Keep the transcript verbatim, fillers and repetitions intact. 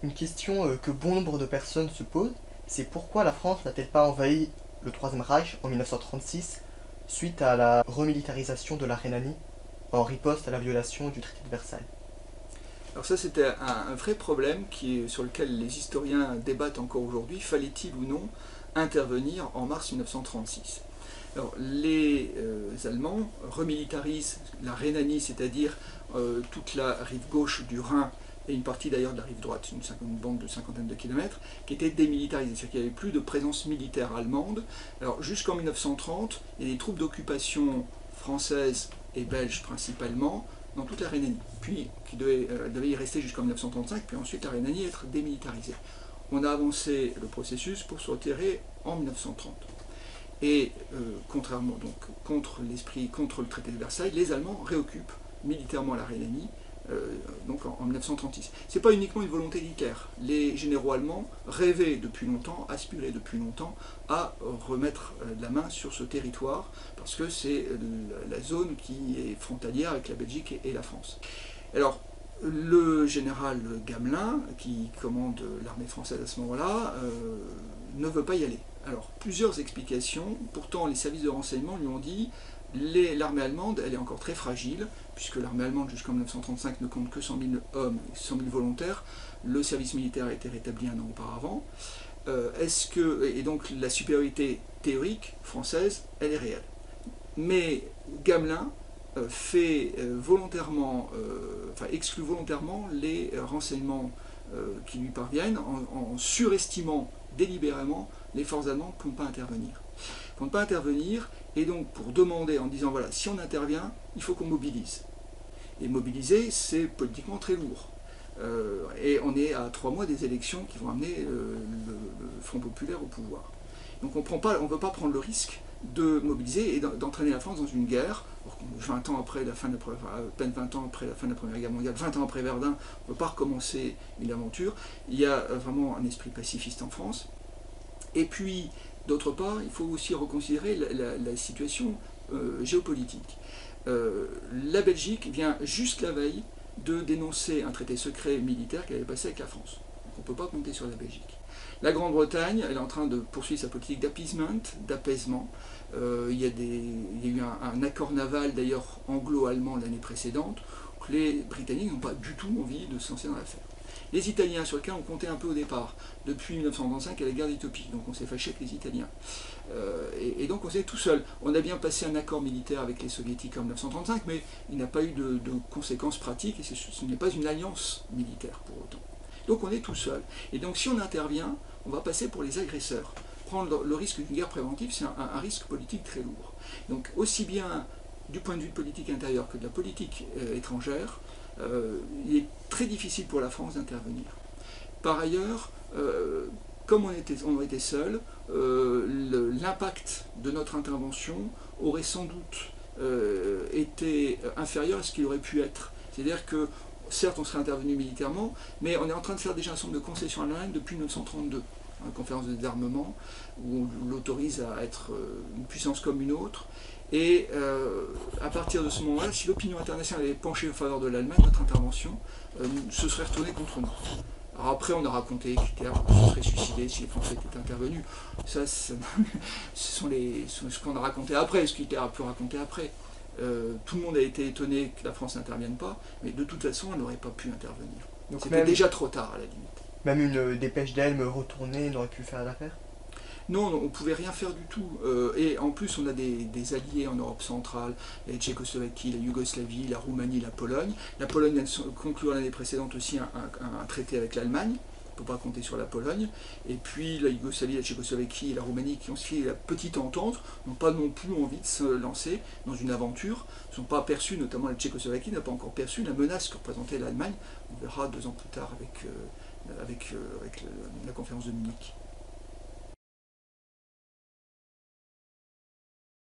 Une question euh, que bon nombre de personnes se posent, c'est pourquoi la France n'a-t-elle pas envahi le Troisième Reich en mille neuf cent trente-six suite à la remilitarisation de la Rhénanie en riposte à la violation du traité de Versailles. Alors ça c'était un, un vrai problème qui est, sur lequel les historiens débattent encore aujourd'hui. Fallait-il ou non intervenir en mars mille neuf cent trente-six? Alors les euh, Allemands remilitarisent la Rhénanie, c'est-à-dire euh, toute la rive gauche du Rhin et une partie d'ailleurs de la rive droite, une, une bande de cinquantaine de kilomètres, qui était démilitarisée, c'est-à-dire qu'il n'y avait plus de présence militaire allemande. Alors jusqu'en mille neuf cent trente, il y a des troupes d'occupation françaises et belges principalement dans toute la Rhénanie, puis qui devait, euh, devait y rester jusqu'en mille neuf cent trente-cinq, puis ensuite la Rhénanie être démilitarisée. On a avancé le processus pour se retirer en mille neuf cent trente. Et euh, contrairement donc contre l'esprit, contre le traité de Versailles, les Allemands réoccupent militairement la Rhénanie euh, donc en, en mille neuf cent trente-six. C'est pas uniquement une volonté d'Hitler. Les généraux allemands rêvaient depuis longtemps, aspiraient depuis longtemps à remettre euh, la main sur ce territoire parce que c'est la, la zone qui est frontalière avec la Belgique et, et la France. Alors le général Gamelin, qui commande l'armée française à ce moment-là, euh, ne veut pas y aller. Alors, plusieurs explications. Pourtant, les services de renseignement lui ont dit l'armée allemande, elle est encore très fragile, puisque l'armée allemande, jusqu'en mille neuf cent trente-cinq, ne compte que cent mille hommes et cent mille volontaires. Le service militaire a été rétabli un an auparavant. Euh, est-ce que, et donc, la supériorité théorique française, elle est réelle. Mais Gamelin euh, fait euh, volontairement, euh, enfin, exclut volontairement les euh, renseignements euh, qui lui parviennent en, en surestimant délibérément les forces allemandes pour ne pas intervenir. Pour ne pas intervenir, et donc pour demander en disant voilà, si on intervient, il faut qu'on mobilise. Et mobiliser, c'est politiquement très lourd. Euh, et on est à trois mois des élections qui vont amener euh, le, le Front populaire au pouvoir. Donc on ne veut pas prendre le risque de mobiliser et d'entraîner la France dans une guerre. vingt ans après la fin de la, enfin, à peine vingt ans après la fin de la Première Guerre mondiale, vingt ans après Verdun, on ne peut pas recommencer une aventure. Il y a vraiment un esprit pacifiste en France. Et puis, d'autre part, il faut aussi reconsidérer la, la, la situation euh, géopolitique. Euh, la Belgique vient juste la veille de dénoncer un traité secret militaire qu'elle avait passé avec la France. Donc on ne peut pas compter sur la Belgique. La Grande-Bretagne, elle est en train de poursuivre sa politique d'appeasement, d'apaisement. Euh, il, y a des, il y a eu un, un accord naval, d'ailleurs anglo-allemand l'année précédente, que les Britanniques n'ont pas du tout envie de se lancer dans l'affaire. Les Italiens, sur lesquels on comptait un peu au départ, depuis mille neuf cent trente-cinq à la guerre d'Éthiopie, donc on s'est fâché avec les Italiens. Euh, et, et donc on s'est tout seul. On a bien passé un accord militaire avec les Soviétiques en mille neuf cent trente-cinq, mais il n'a pas eu de, de conséquences pratiques, et ce n'est pas une alliance militaire pour autant. Donc on est tout seul. Et donc si on intervient, on va passer pour les agresseurs. Prendre le risque d'une guerre préventive, c'est un, un risque politique très lourd. Donc aussi bien du point de vue de politique intérieure que de la politique euh, étrangère, euh, il est très difficile pour la France d'intervenir. Par ailleurs, euh, comme on était, on était seul, euh, l'impact de notre intervention aurait sans doute euh, été inférieur à ce qu'il aurait pu être. C'est-à-dire que certes, on serait intervenu militairement, mais on est en train de faire déjà un certain nombre de concessions à l'Allemagne depuis mille neuf cent trente-deux, la conférence de désarmement, où on l'autorise à être une puissance comme une autre. Et euh, à partir de ce moment-là, si l'opinion internationale avait penché en faveur de l'Allemagne, notre intervention euh, se serait retournée contre nous. Alors après, on a raconté qu'Hitler se serait suicidé si les Français étaient intervenus. Ça, ça ce sont les, ce qu'on a raconté après, ce qu'Hitler a pu raconter après. Euh, tout le monde a été étonné que la France n'intervienne pas, mais de toute façon, elle n'aurait pas pu intervenir. C'était déjà trop tard, à la limite. Même une dépêche d'Elme retournée n'aurait pu faire l'affaire? Non, non, on ne pouvait rien faire du tout. Euh, et en plus, on a des, des alliés en Europe centrale, la Tchécoslovaquie, la Yougoslavie, la Roumanie, la Pologne. La Pologne vient de conclure l'année précédente aussi un, un, un traité avec l'Allemagne. On ne peut pas compter sur la Pologne. Et puis la Yougoslavie, la Tchécoslovaquie et la Roumanie, qui ont suivi la petite entente, n'ont pas non plus envie de se lancer dans une aventure. Ils n'ont pas perçu, notamment la Tchécoslovaquie n'a pas encore perçu la menace que représentait l'Allemagne. On verra deux ans plus tard avec, euh, avec, euh, avec le, la conférence de Munich.